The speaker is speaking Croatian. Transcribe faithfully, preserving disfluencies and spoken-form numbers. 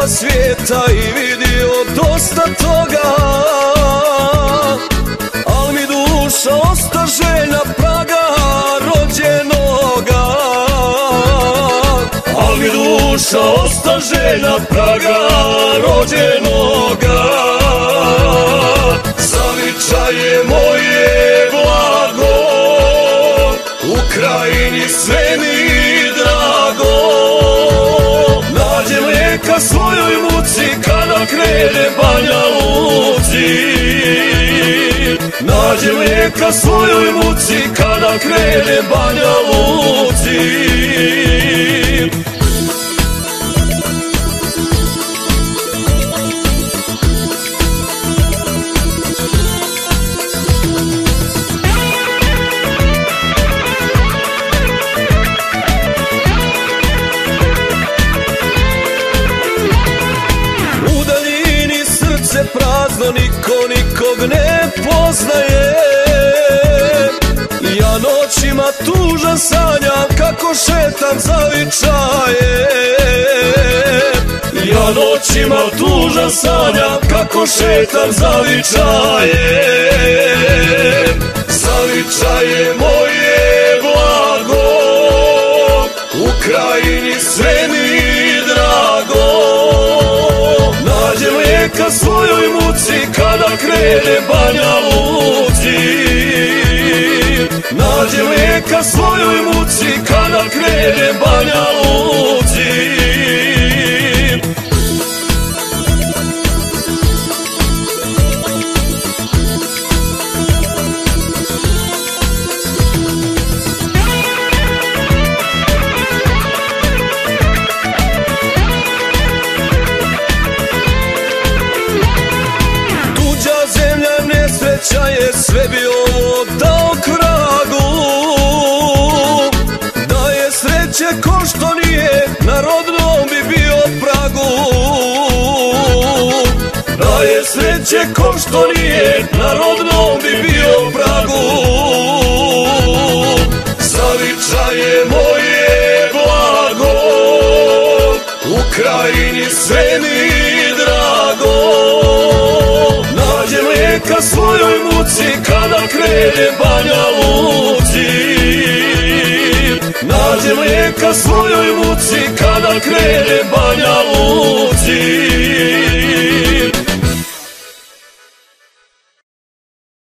oba svijeta i vidio dosta toga, al mi duša osta željna praga rođenoga, al mi duša osta željna praga rođenoga. Zavičaje moje blago, u krajini sve mi drago, nađem lijeka svojoj muci kada krene Banja Luci. Nađem lijeka svojoj muci kada krene Banja Luci. Prazno, niko nikog ne poznaje. Ja noćima tužan sanjam kako šetam zavičaje. Ja noćima tužan sanjam kako šetam zavičaje. Zavičaje moje blago, u krajini sve mi drago, nađem lijeka svojoj muci kada krene Banja Luci. Nađem lijeka svojoj muci kada krene Banja Luci. Je sve bi ovo dao kragu, da je sreće ko što nije, na rodnom bi bio pragu. Da je sreće ko što nije, na rodnom bi bio pragu. Zavičaje moje blago, u krajini sve mi drago, nađem lijeka svojoj muci kada krene Banja Luci. Nađem lijeka svojoj muci kada krene Banja Luci.